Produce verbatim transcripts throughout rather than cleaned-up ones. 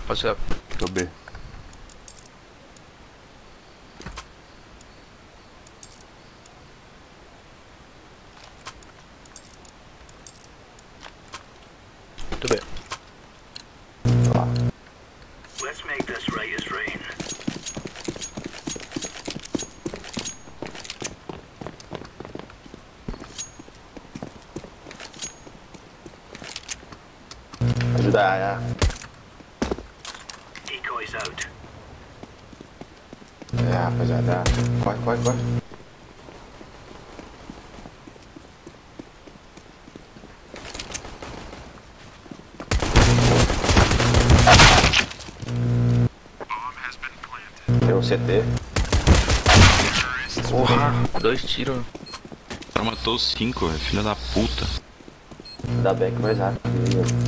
What's up? Tô B. Tô bem. Tô lá. Let's make this right as rain. Ajudar, é. Decoys out. É, rapaziada. Corre, corre, corre. Tem um C T. Porra, dois tiros. O cara matou cinco, velho. Filha da puta. Ainda bem que mais rápido.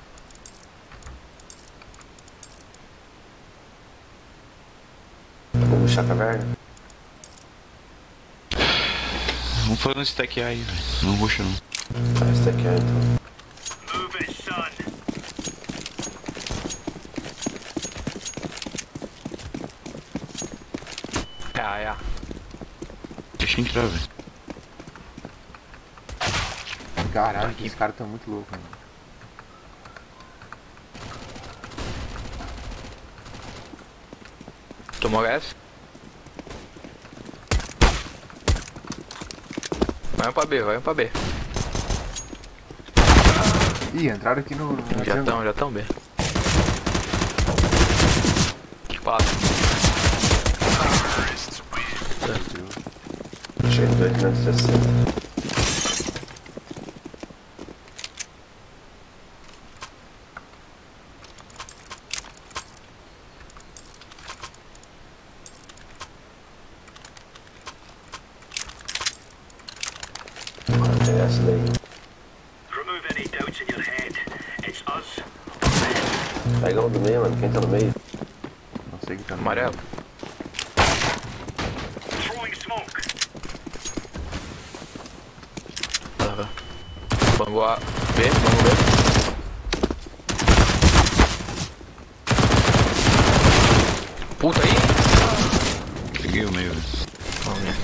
Vamos puxar a caverna? Vamos fazer um stack aí, velho. Não ruxa não. Tá, esse aqui é então. Move it, son. Ah, é. Deixa eu entrar, velho. Caralho, esses caras tão muito loucos, mano. Tomou H S? Vai um pra B, vai um pra B. Ih, entraram aqui no... no Já jungle. tão, já tão B. Passa. Achei dois mil e sessenta. Tem essa daí. Remove any doubts in your head. It's us. Pega um do meio, mano. Quem tá no meio? Não sei o que tá no Amarelo. Throwing smoke. Tá. Bangu A. B, bangu B. Puta aí! Peguei o meio, velho. Vamos ver.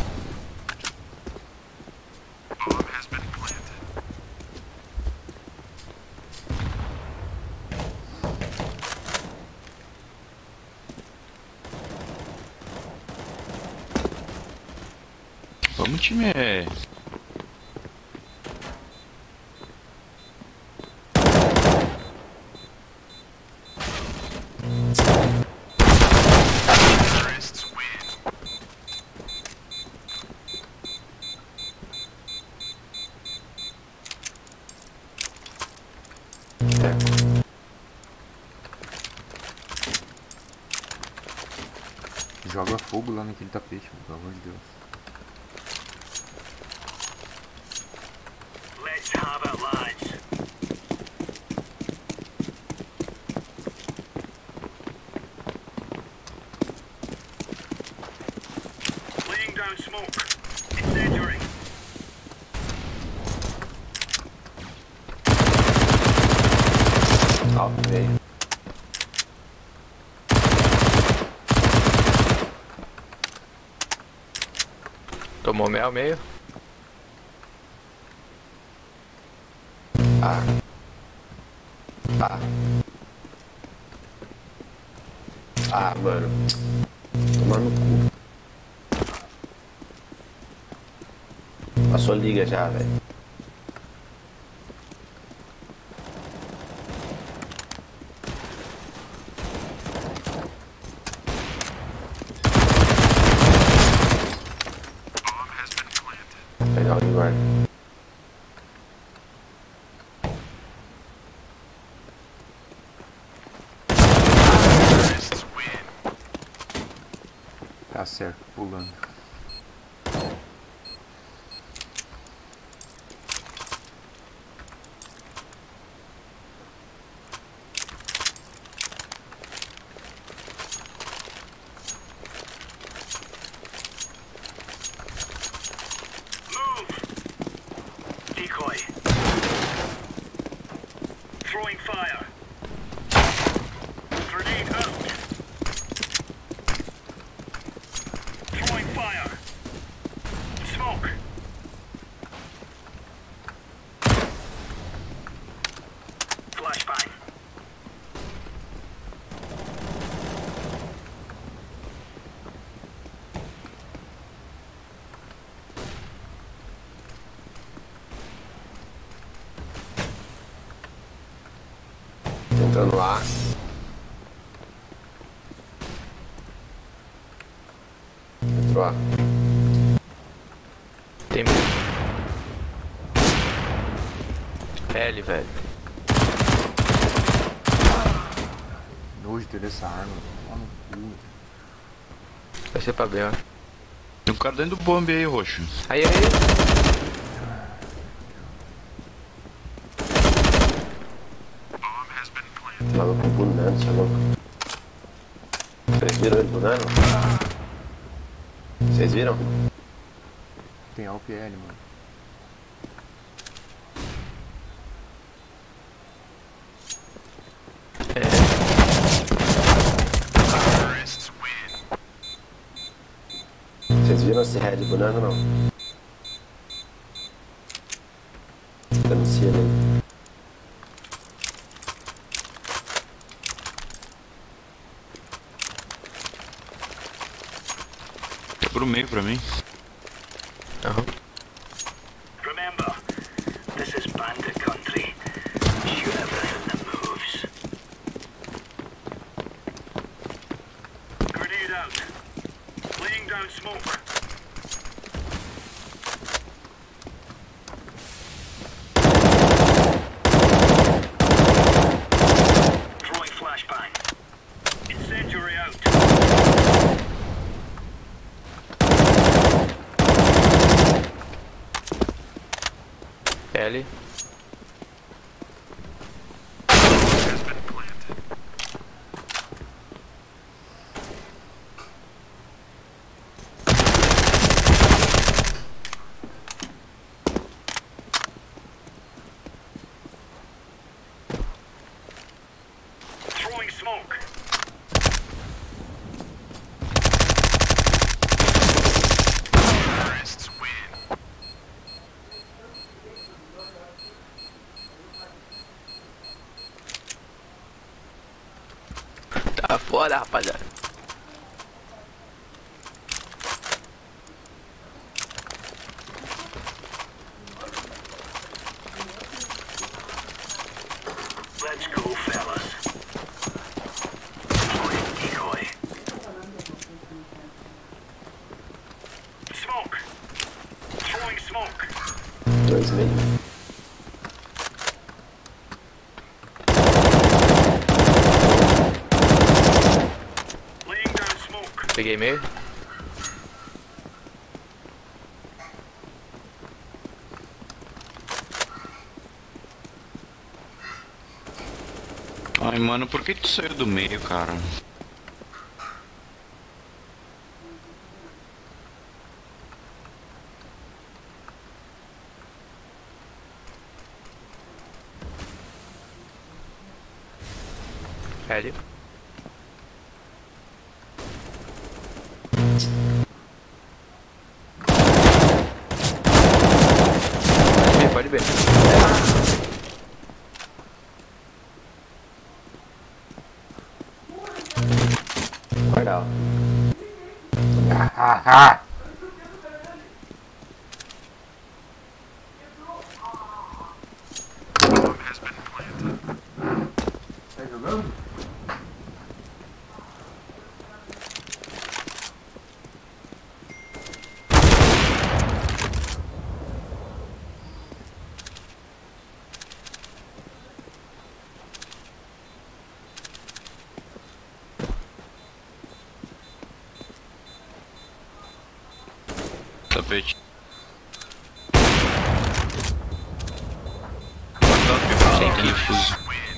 Vamos, time. É... Joga fogo lá naquele tapete, mano, pelo amor de Deus. Let's have it, lads. Laying down smoke. Incendiary. Ó, veio. Tomou meio ao meio. Ah. Ah. Ah, mano. Tomar no cu. Passou liga já, velho. Pegar o Igor. Tá certo, pulando. Decoy. Throwing fire. Grenade out. Throwing fire. Smoke. Flashbang. Entrando lá. Entrou lá. Tem. L, velho. Nojo de ter essa arma. Lá no cu. Vai ser pra B, ó. Tem um cara dentro do bombe aí, roxo. Aí, aí. Maluco bunando, você é louco. Vocês viram ele bunando? Vocês viram? Tem A W P L, mano. Vocês viram esse red bunando ou não? Tá no cielo aí. Pro meio pra mim. Aham. Remember, this is bandit country. Shoot everything that moves. Grenade out. Laying down smoke. Throwing flashbang. Incendiary out. L. Throwing smoke. Terrorists win. Tá foda, rapaziada. Let's go, fellas. Deploying decoy. Smoke. Throwing smoke. Dois meio. Laying down smoke. Peguei meio. Ai, mano, por que tu saiu do meio, cara? L. Pode ver, pode ver. Guarda, ó. Tá jogando? Tapete. Sem Aquele kit. fuso.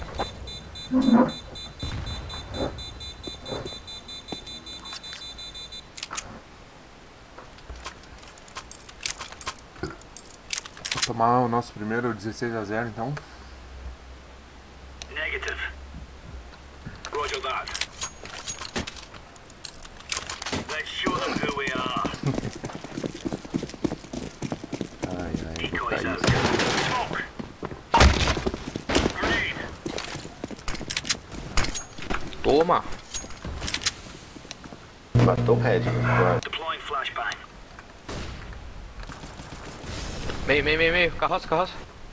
Vou tomar o nosso primeiro dezesseis a zero então. Negative. Roger that. Let's show them who we are. Ai, ai, eu vou Decoys cair. out. Smoke. Grenade. Toma. Matou o Red. Agora. Deploying flashbang. Meio, meio, meio, meio. Carroça, carroça.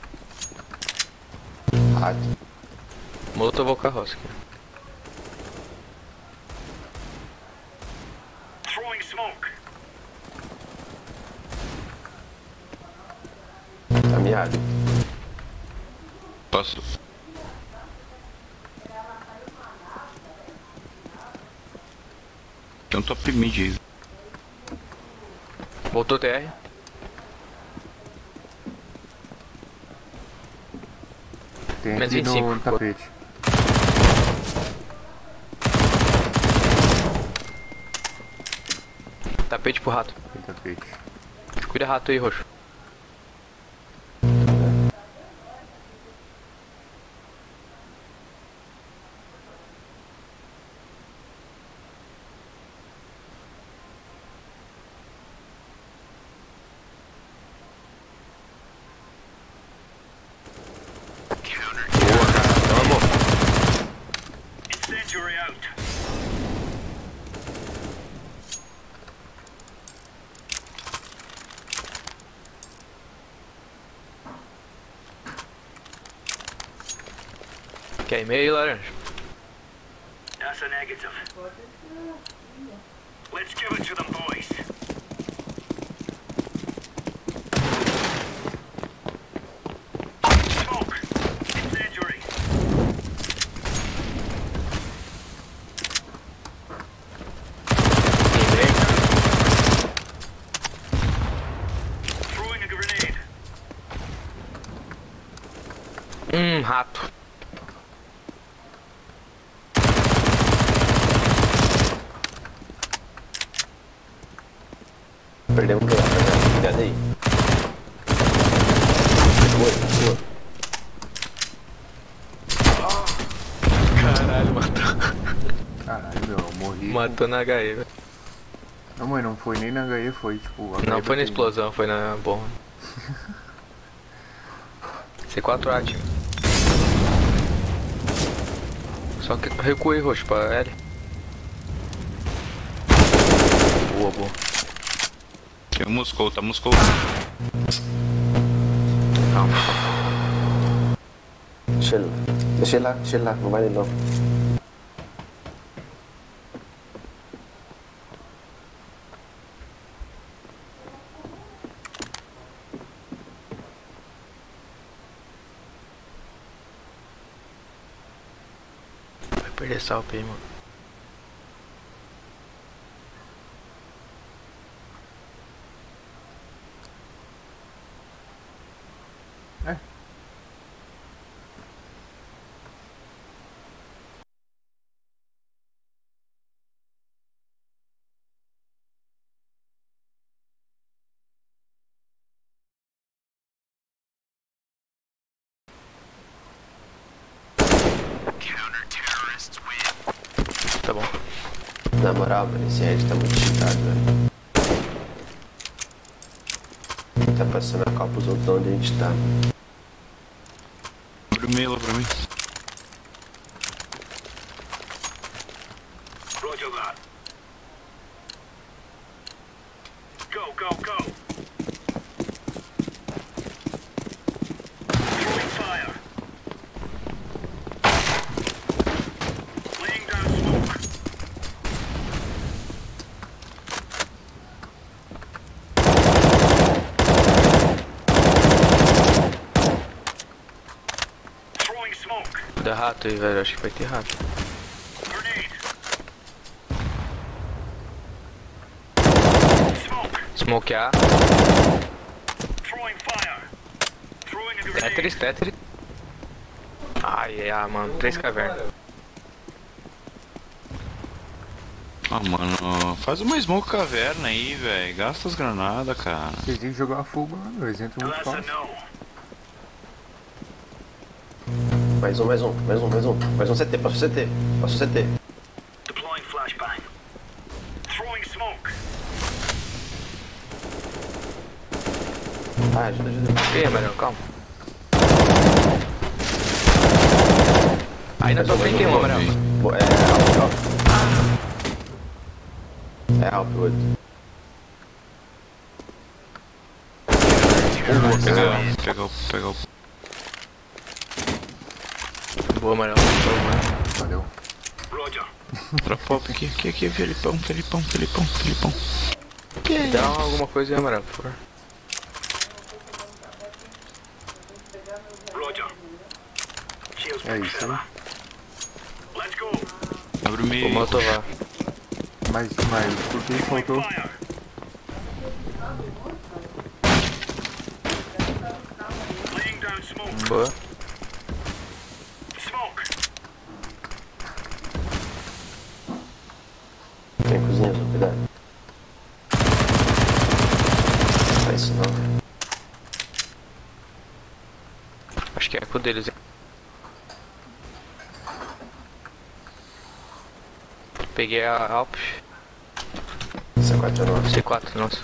Rádio. Molotov carroça aqui. Throwing smoke. Tá miado. Posso. Tem um top mid aí. Voltou T R. Tem Menos aqui vinte e cinco. no tapete. Tapete pro rato. Tem tapete. Cuida rato aí, roxo. Boa, cara. Vamos. Incendiary out. Queimei aí, laranja. That's a negative. Let's give it to them, boys. Smoke. Incendiary. Queimei. Throwing a grenade. Hum, rato. Perdemos o lugar, né? Cuidado aí. Boa, boa. Caralho, matou. Caralho, meu, eu morri. Matou na H E, velho. Não, mas não foi nem na H E, foi tipo. a Não, H E foi na bateu. explosão, foi na bomba. C quatro A, time. Só que recuei, roxo, pra L. Boa, boa. Tem um Moscou, tá Moscou. Calma. Deixa ele, deixa ele lá, deixa ele lá, não vai ele não. Vai perder salve aí, mano. É. Tá bom. Na moral, mano, esse Red tá muito cheatado, velho. Tá passando a copa pros outros de onde a gente tá. Abre o meio lá pra mim. Roger that. Go, go, go. Throwing fire. Laying down smoke. Throwing smoke. Cuida rato aí, velho. Acho que vai ter rato. Grenade. Smoke. Smoke A. Throwing fire. Throwing a grenade. Tetris, Tetris. Ai, ai, mano. Três cavernas. Ah, mano, faz uma smoke caverna aí, velho. Gasta as granadas, cara. Vocês têm que jogar fogo lá, meu. Eles entram muito That's a fácil. no. Mais um, mais um, mais um, mais um. Mais um C T, passa o C T. Passa o C T. Deploying flashbang. Throwing smoke. Ah, ajuda, ajuda. Ei, Mariano, calma. Aí na tua frente tem uma, Mariano. Bo- É, Alp, Alp. É Alp oito. Pegou, pegou, pegou. Boa, Mariano. Boa, mano. Valeu. Roger. Drop pop aqui, aqui, aqui, Felipão, Felipão, Felipão, Felipão. Dá alguma coisa aí, Mariano, por favor. Roger. Shields É back, isso, fella. né? Let's go. Abre o Vou meio. motovar. Mas, mas, por que faltou? Fire. Laying down smoke. Boa. Smoke. Tem cozinha, só cuidado. Não é isso não. Acho que é com o deles. hein. Peguei a Alp. C quatro é nosso. C quatro, nossa.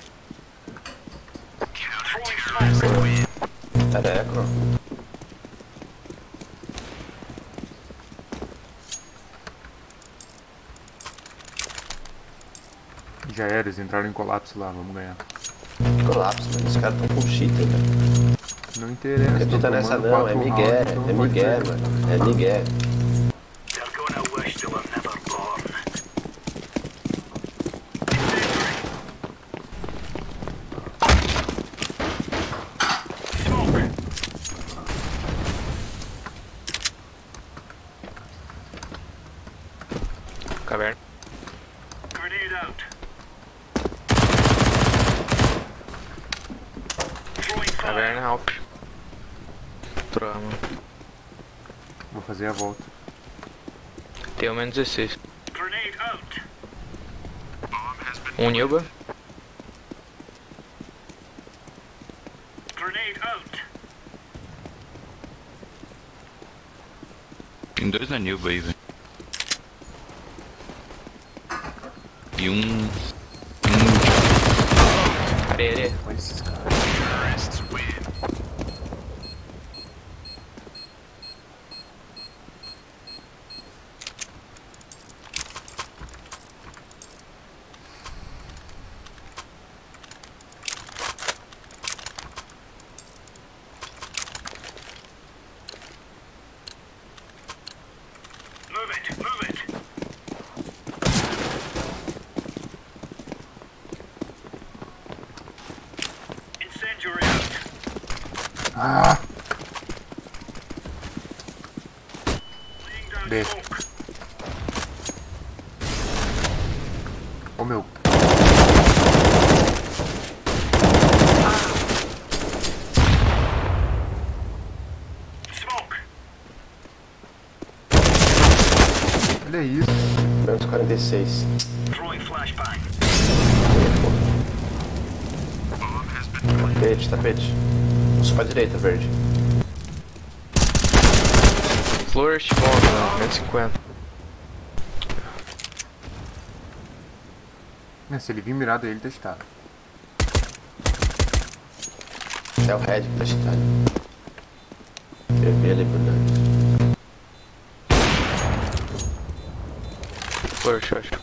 Throwing smoke. Era eco. Já era, eles entraram em colapso lá, vamos ganhar. Colapso, mano. Os caras tão com cheater, velho. Não interessa. Não tô acredita nessa tomando não, é quatro Miguel, rounds, então é pode Miguel, perder. mano. É Miguel. They're gonna wish they were never born. Smoke. Caverna. Grenade out. Throwing fire. Caverna, Alp. Troa, mano. Vou fazer a volta. Tem o menos dezesseis. Grenade out. Um Nilba. Grenade out. Tem dois na Nilba aí, velho. E um. Um. Areia, areia. Olha esses caras. Move it. Move it. Incendiary out. Ah! Laying down B. smoke. Ô meu. Smoke. Olha isso. Menos quarenta e seis. Throwing flashbang. Tapete, tapete. Puxa pra direita, verde. Flourish, bomb, mano. menos cinquenta. É, se ele vir mirado aí, ele tá estado. É o Red que tá chitando. Eu vi ele por dentro. Flourish, eu acho.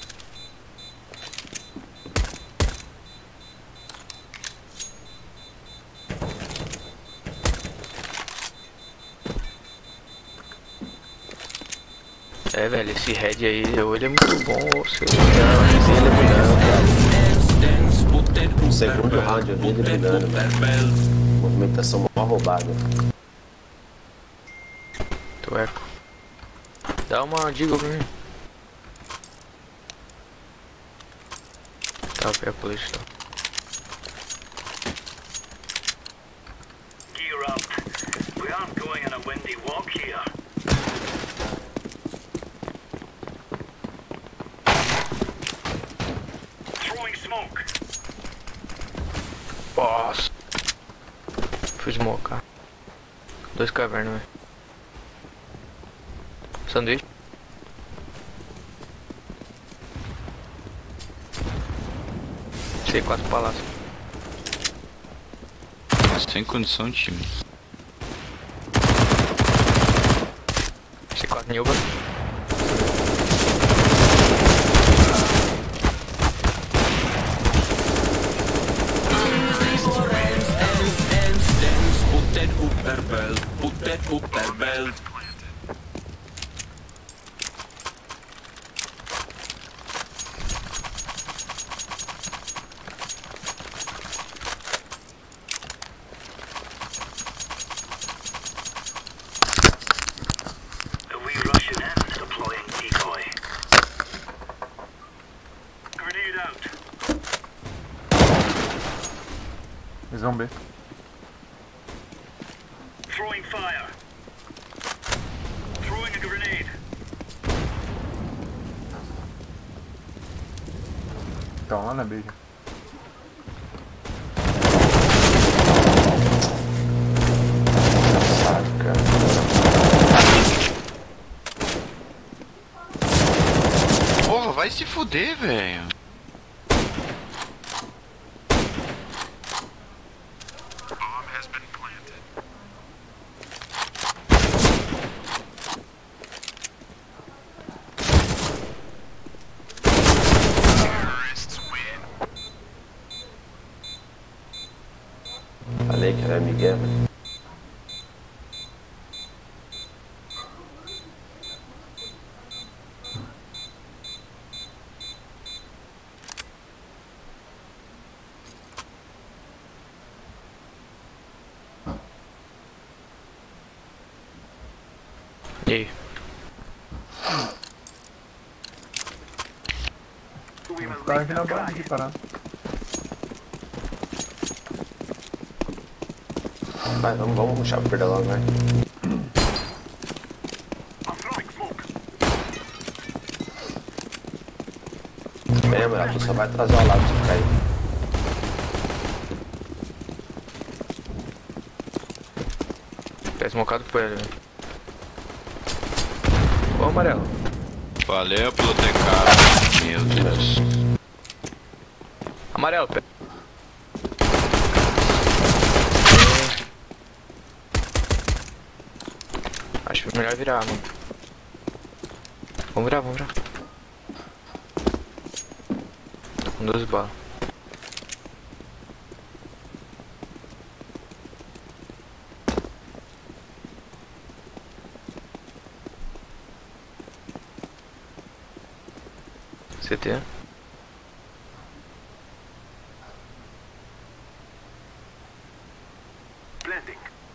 É, velho, esse head aí, ele é muito bom, seu. Não, eu vi ele brilhando, cara. No segundo round eu vi ele brilhando, velho. Movimentação mó roubada. Tu eco. Dá uma diga pra mim. Tá, pé a polícia. Tá. Gear up. We aren't going on a windy walk here. Throwing smoke. Nossa. Fui smocar. Dois cavernas, velho. Sanduíche. C quatro palácio. sem condição, time. C quatro em Uber. Are we rushing in? Deploying decoy. Grenade out. Eles vão B. Throwing fire. Throwing a grenade. Estão lá na B já. Saca. Porra, vai se fuder, velho. Falei que era Miguel. E aí? Tá aqui na base aqui parado. Vai, vamos, vamos rushar por lá, vai. I'm throwing smoke. Bem, moleque, tu só vai atrasar o lado se ficar aí. Tá smocado por ele, velho. Ô, amarelo. Valeu pelo T K. Meu Deus. Amarelo, pé. Acho melhor virar, mano. Vamos virar, vamos virar. Tô com doze balas. C T. Planting.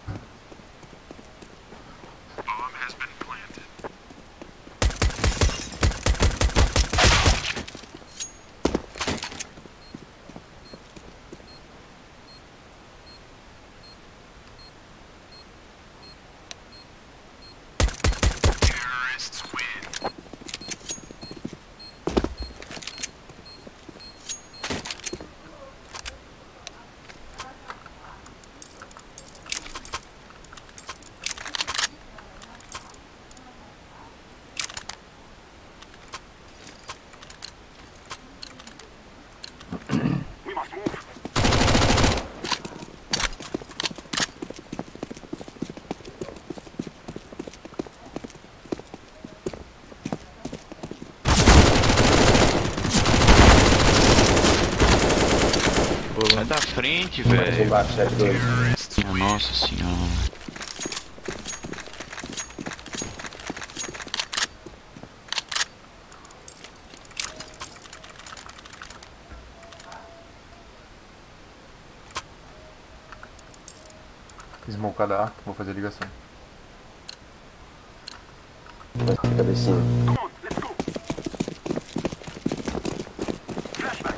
We must move. Sai da frente, Mais velho. embaixo, sete dois. Minha nossa senhora. Smocada A, vou fazer a ligação. Vai ser cabecinha. Come on, let's go. Flashback.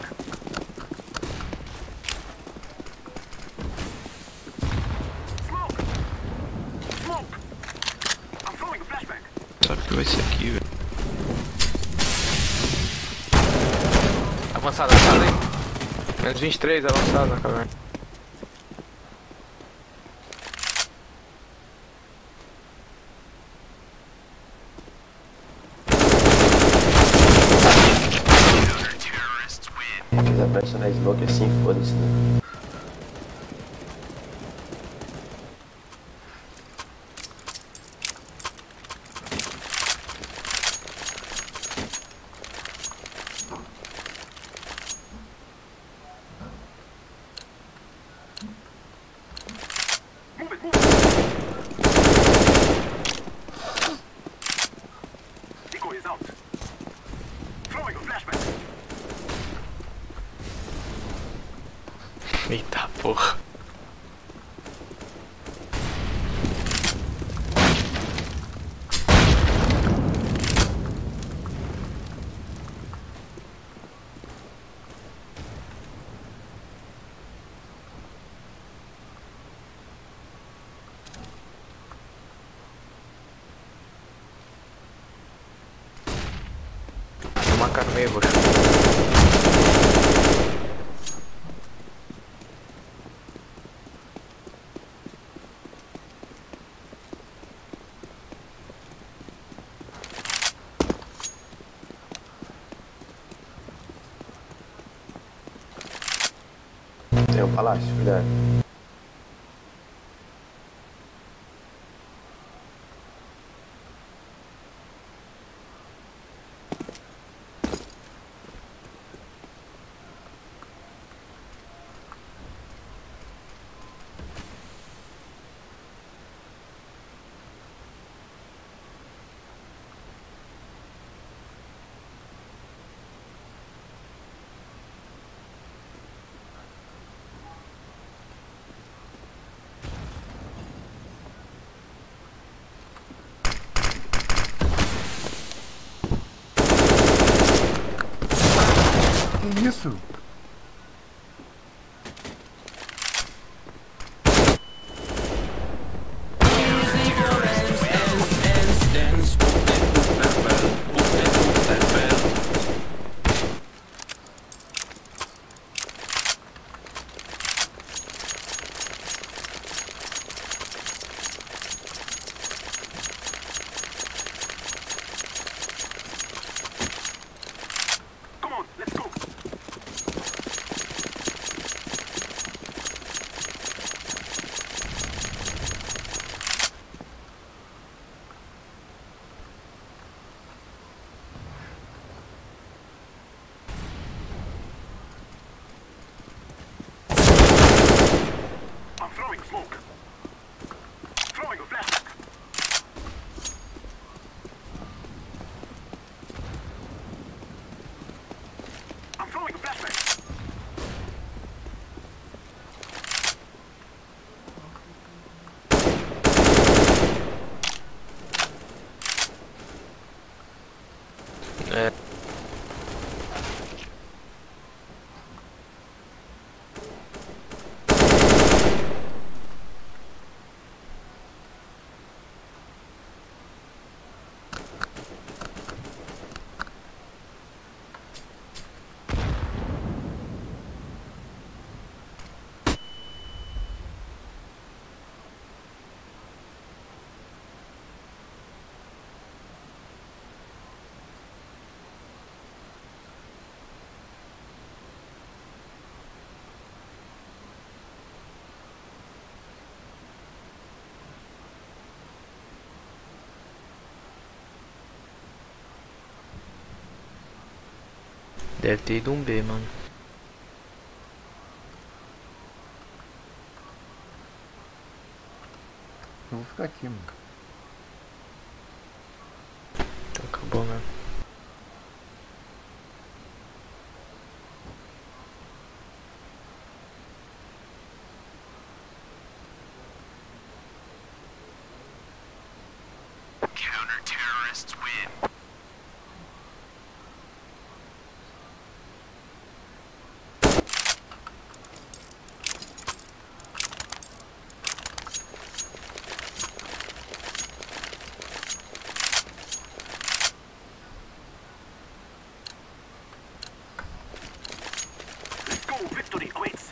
Smoke. Smoke. I'm throwing a flashback. Sabe o que vai ser aqui, velho? Avançado, avançado aí. Menos vinte e três, avançado na caverna. Se quiser pressionar smoke assim, foda-se, né? porra. Uma cara meio roxa. Tem um palácio, cuidado. Que isso? Come on, let's go. I'm throwing smoke. Throwing a flashback. I'm throwing a flashback. É. Deve ter ido um B, mano. Eu vou ficar aqui, mano. Então acabou mesmo. Counter-terrorists win. Let's go, victory awaits.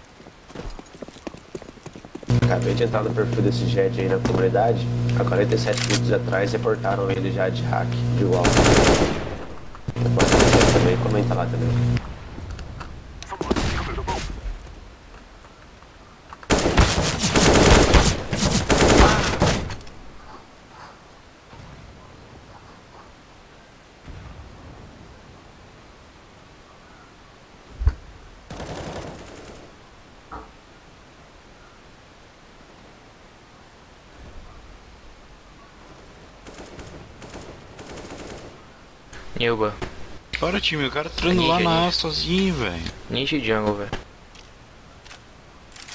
Acabei de entrar no perfil desse jet aí na comunidade. Há quarenta e sete minutos atrás reportaram ele já de hack de U A U. Você pode ver também, comenta lá também. Someone cover the bomb. Nilba. Bora, time, o cara tá entrando lá Ninja, na A ninja. sozinho, velho. Ninja e jungle, velho.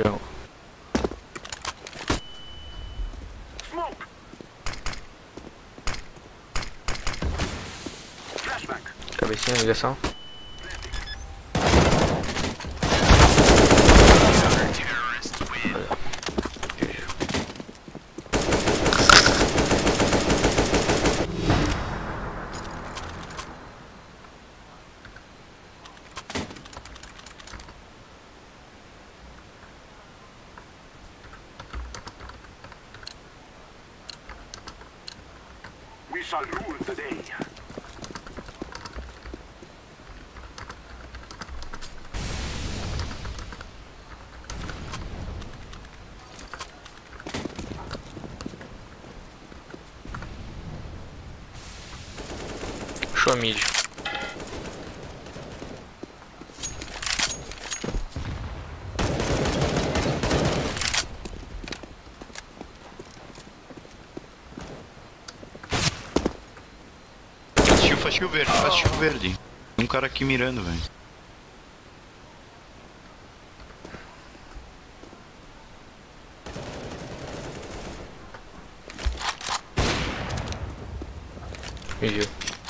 Jungle. Smoke! Flashback! Cabecinha, ligação. We shall rule the day. Show mid. Assistiu, assistiu verde, assistiu verde. Tem um cara aqui mirando, velho. Me viu.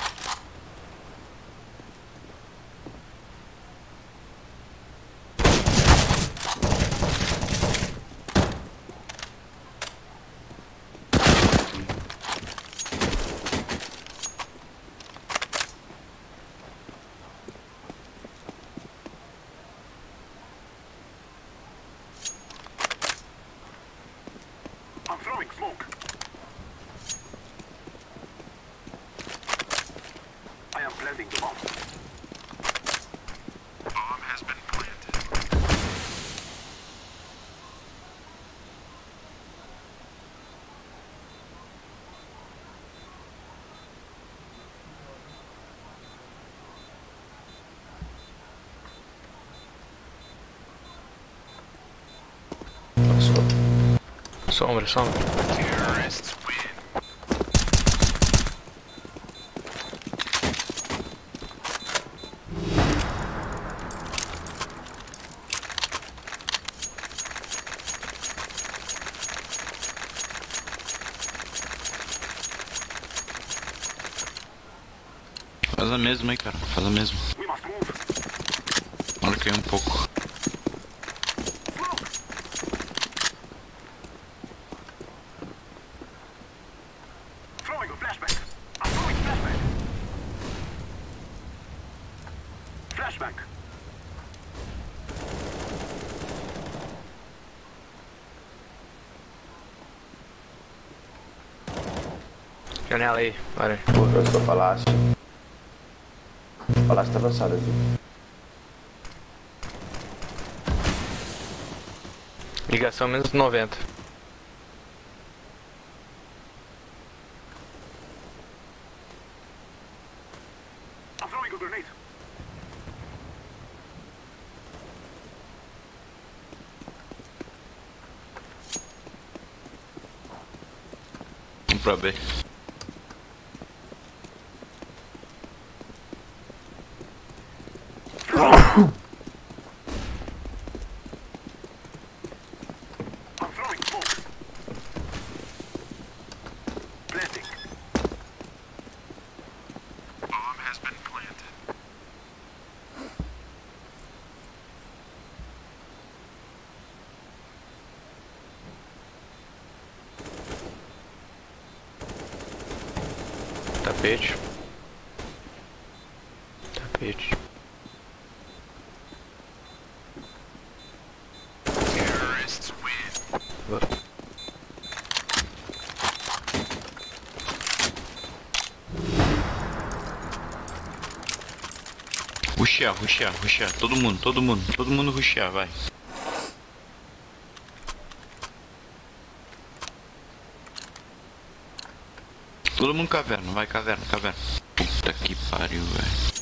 I'm throwing smoke. I am planting the bomb. Bomb has been planted. Passou. Sombra, sombra. Terrorists win. Faz a mesma aí, cara. Faz a mesma. We must move. Marquei um pouco. Smoke! Throwing a flashback. I'm throwing flashback. Flashback. Janela aí, bora. Eu sou palácio. O palácio tá avançado aqui. Ligação menos noventa. I'm throwing a grenade. Vamos pra B. I'm throwing smoke. Planting. Bomb has been planted. Tapete. Tapete. Terrorists win. Bora. Rushear, rushear, rushear. Todo mundo, todo mundo, todo mundo rushear, vai. Todo mundo caverna, vai caverna, caverna. Puta que pariu, velho.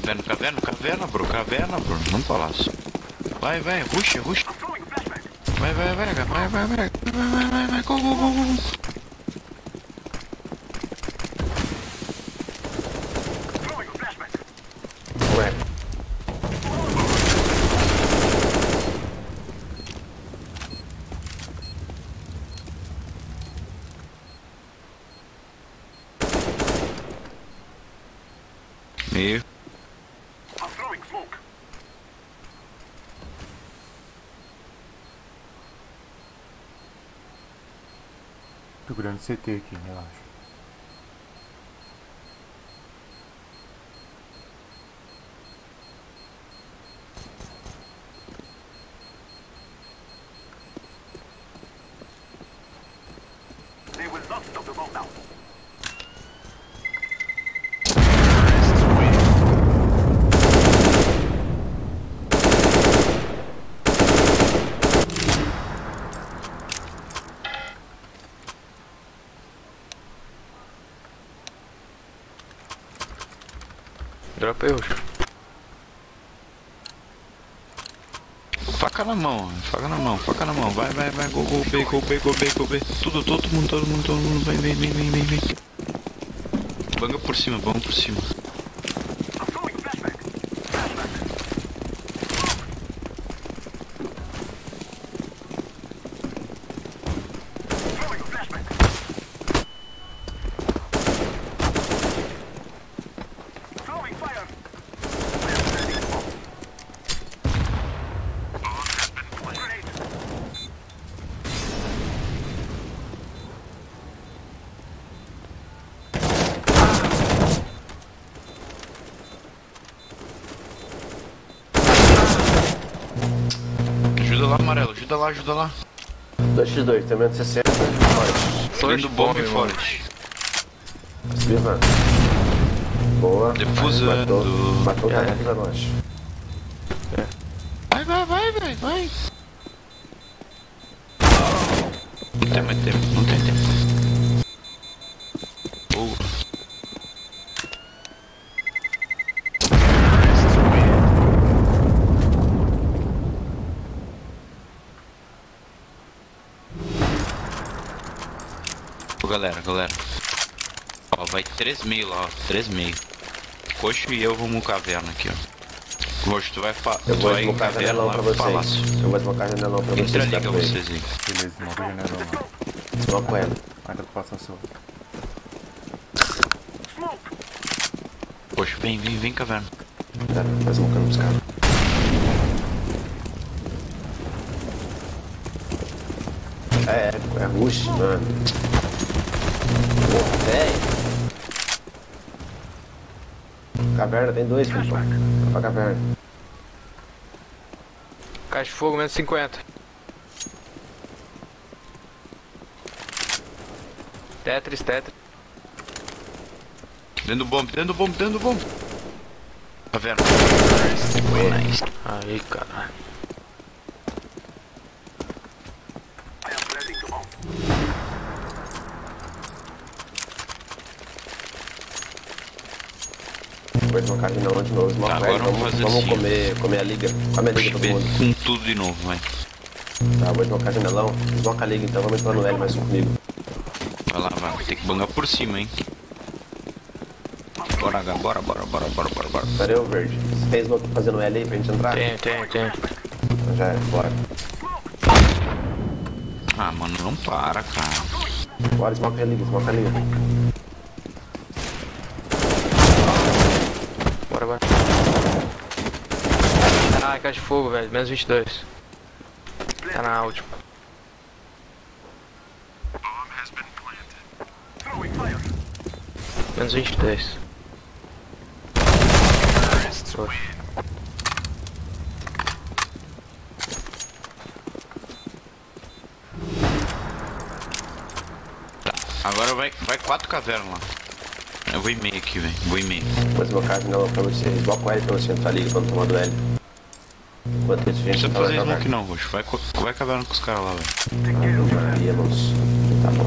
Caverna, caverna, caverna, bro. Caverna, bro. Não palácio. Vai, vai. Ruxa, ruxa. Vai, vai, vai, vai, vai, vai, vai, vai, vai, vai, vai, go, go, go, go. Ué. Meio. Segurando C T aqui, relaxa. They will not stop the bomb now. Dropa aí, Roxo. Faca na mão, faca na mão, faca na mão. Vai, vai, vai. Go, go, B, go, B, go, B, go, B. Tudo, todo mundo, todo mundo, todo mundo. Vem, vem, vem, vem, vem, vem. Banga por cima, banga por cima. Ajuda lá, amarelo, ajuda lá, ajuda lá. dois por dois, tem menos sessenta, forte. Lindo bomba e forte. Viva. Boa. Defusando. Matou, matou o cara aqui pra nós. Vai, vai, vai, vai, vai. Não tem mais tempo, não tem tempo. Oh. Ô, galera, galera. Ó, vai três mil lá, ó. três mil. Coxo e eu vamos caverna aqui, ó. Coxo, tu vai, fa Eu tu vou vai em desmocar a caverna janelão lá pra pro vocês. palácio. Eu vou desmocar a janelão pra vocês. Entra, tá, liga com ele. vocês aí. Beleza, não vai janelão não. Desmoco ela. Ainda passa a sua. Coxo, vem, vem, vem caverna. Tá, tá desmocando os caras. É, é, é rush, mano. Porra, velho. Caverna tem dois, filho. Vai pra caverna. Caixa de fogo, menos cinquenta. Tetris, Tetris. Dentro do bomb, dentro do bomb, dentro do bomb. Caverna. Nice. Aí, cara. I am planting the bomb. Vou desmocar a janelão de novo. Desmoca Tá, ela. agora vamos Vamos, fazer vamos assim. comer, comer a liga. Come a liga todo Vem mundo. com tudo de novo, vai. Tá, vou desmocar a janelão. Desmoca a liga então. Vamos entrar no L mais um comigo. Vai lá, vai. Tem que bangar por cima, hein. Bora, H, bora, bora, bora, bora, bora, bora. Cadê o verde? Você tem smoke fazendo L aí pra gente entrar? Tem, tem, tem. Então já é, bora. Ah, mano, não para, cara. Bora, desmoca a liga, desmoca a liga. Bora, bora. Ai, caixa de fogo, velho. Menos vinte e dois. Tá na última. Menos vinte e dois. Foi. Agora vai, vai quatro cavernas lá. Eu vou em meio aqui, velho. Vou em meio. Vou desmocar a janela pra você. Desmoca o L pra você entrar a liga quando tomar do L. Enquanto isso, a Não gente precisa tá fazer na smoke caverna. não, Roxo. Vai, co- vai caverna com os caras lá, velho. Ah, Maria, moço. Tá bom.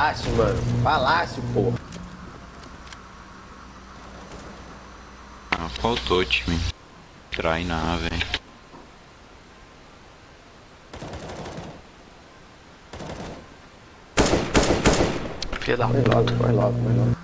Palácio, mano. Palácio, porra. Ah, faltou, time. Treinar, velho. Filha da Vai logo, vai logo, vai logo.